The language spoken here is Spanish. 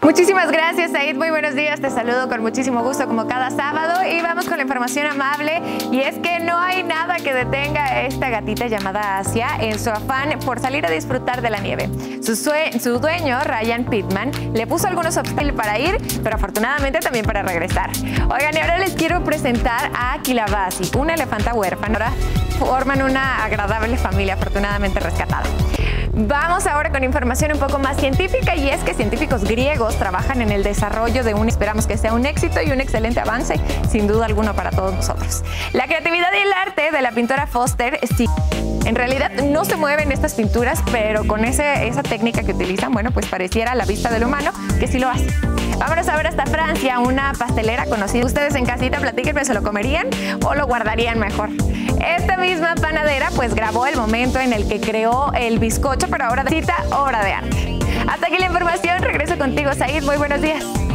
Muchísimas gracias, Said. Muy buenos días. Te saludo con muchísimo gusto como cada sábado y vamos con la información amable. Y es que no hay nada que detenga a esta gatita llamada Asia en su afán por salir a disfrutar de la nieve. Su dueño, Ryan Pittman, le puso algunos obstáculos para ir, pero afortunadamente también para regresar. Oigan, y ahora les quiero presentar a Kilabasi, una elefanta huérfana. Ahora forman una agradable familia, afortunadamente rescatada. Vamos ahora con información un poco más científica, y es que científicos griegos trabajan en el desarrollo de esperamos que sea un éxito y un excelente avance, sin duda alguna, para todos nosotros. La creatividad y el arte de la pintora Foster, sí. En realidad no se mueven estas pinturas, pero con esa técnica que utilizan, bueno, pues pareciera a la vista del humano que sí lo hace. Vámonos a ver hasta Francia, una pastelera conocida. Ustedes en casita, platíquenme, ¿se lo comerían o lo guardarían mejor? Esta misma panadera pues grabó el momento en el que creó el bizcocho, pero ahora cita obra de arte. Hasta aquí la información, regreso contigo, Said, muy buenos días.